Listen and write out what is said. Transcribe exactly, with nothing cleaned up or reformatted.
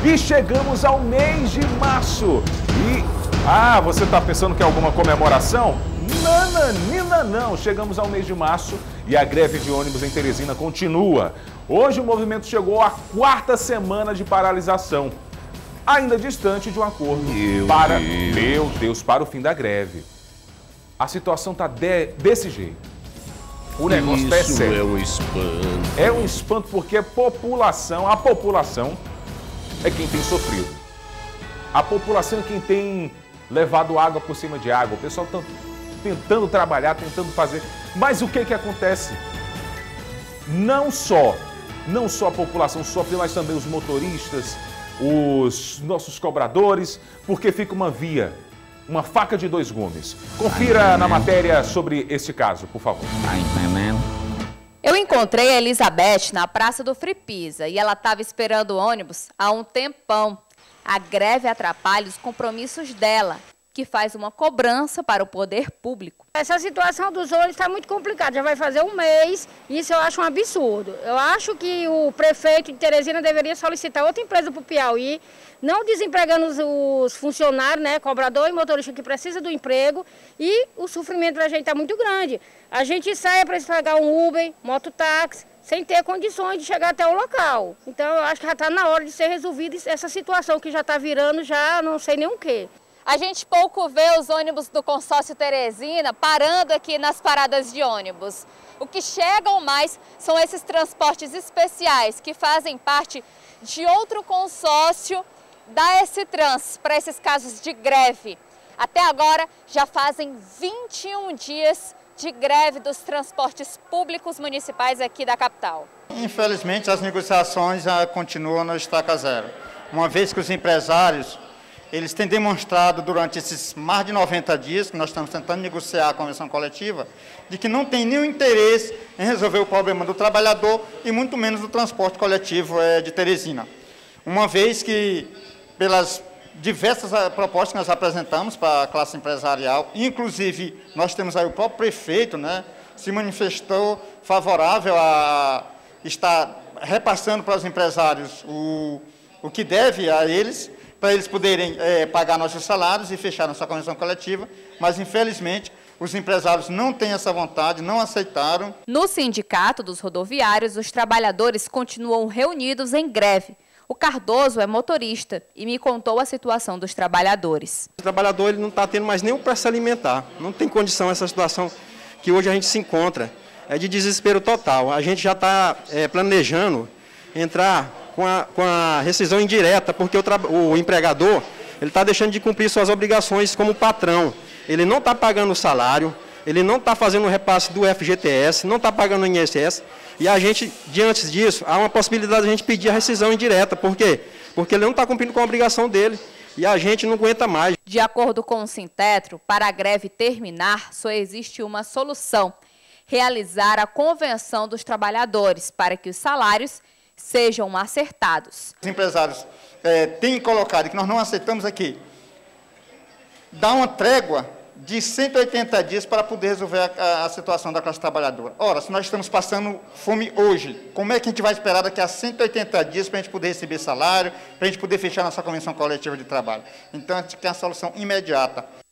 E chegamos ao mês de março. E, ah, você está pensando que é alguma comemoração? Nananina não, chegamos ao mês de março e a greve de ônibus em Teresina continua. Hoje o movimento chegou à quarta semana de paralisação, ainda distante de um acordo meu para, Deus. meu Deus, para o fim da greve. A situação está de, desse jeito. O negócio está Isso sério. é um espanto. É um espanto porque a população, a população é quem tem sofrido. A população é quem tem levado água por cima de água. O pessoal está tentando trabalhar, tentando fazer. Mas o que que acontece? Não só, não só a população sofre, mas também os motoristas, os nossos cobradores, porque fica uma via, uma faca de dois gumes. Confira na matéria sobre este caso, por favor. Tá entendendo? Eu encontrei a Elizabeth na Praça do Free Pizza e ela estava esperando o ônibus há um tempão. A greve atrapalha os compromissos dela, que faz uma cobrança para o poder público. Essa situação dos ônibus está muito complicada, já vai fazer um mês, e isso eu acho um absurdo. Eu acho que o prefeito de Teresina deveria solicitar outra empresa para o Piauí, não desempregando os, os funcionários, né, cobrador e motorista que precisa do emprego, e o sofrimento para a gente está muito grande. A gente sai para pagar um Uber, mototáxi, sem ter condições de chegar até o local. Então eu acho que já está na hora de ser resolvida essa situação que já está virando já não sei nem o quê. A gente pouco vê os ônibus do consórcio Teresina parando aqui nas paradas de ônibus. O que chegam mais são esses transportes especiais que fazem parte de outro consórcio da S-Trans para esses casos de greve. Até agora já fazem vinte e um dias de greve dos transportes públicos municipais aqui da capital. Infelizmente as negociações continuam no estaca zero, uma vez que os empresários eles têm demonstrado durante esses mais de noventa dias que nós estamos tentando negociar a convenção coletiva, de que não tem nenhum interesse em resolver o problema do trabalhador e muito menos do transporte coletivo de Teresina. Uma vez que, pelas diversas propostas que nós apresentamos para a classe empresarial, inclusive nós temos aí o próprio prefeito, né, se manifestou favorável a estar repassando para os empresários o, o que deve a eles, para eles poderem é, pagar nossos salários e fechar nossa convenção coletiva, mas infelizmente os empresários não têm essa vontade, não aceitaram. No Sindicato dos Rodoviários, os trabalhadores continuam reunidos em greve. O Cardoso é motorista e me contou a situação dos trabalhadores. O trabalhador ele não está tendo mais nem o para se alimentar, não tem condição essa situação que hoje a gente se encontra, é de desespero total. A gente já está é, planejando entrar com a, com a rescisão indireta, porque o, o empregador ele está deixando de cumprir suas obrigações como patrão. Ele não está pagando o salário, ele não está fazendo o repasse do F G T S, não está pagando o I N S S, e a gente, diante disso, há uma possibilidade de a gente pedir a rescisão indireta. Por quê? Porque ele não está cumprindo com a obrigação dele e a gente não aguenta mais. De acordo com o Sintetro, para a greve terminar, só existe uma solução: realizar a convenção dos trabalhadores para que os salários sejam acertados. Os empresários é, têm colocado, que nós não aceitamos aqui, dar uma trégua de cento e oitenta dias para poder resolver a, a situação da classe trabalhadora. Ora, se nós estamos passando fome hoje, como é que a gente vai esperar daqui a cento e oitenta dias para a gente poder receber salário, para a gente poder fechar nossa convenção coletiva de trabalho? Então, a gente quer uma solução imediata.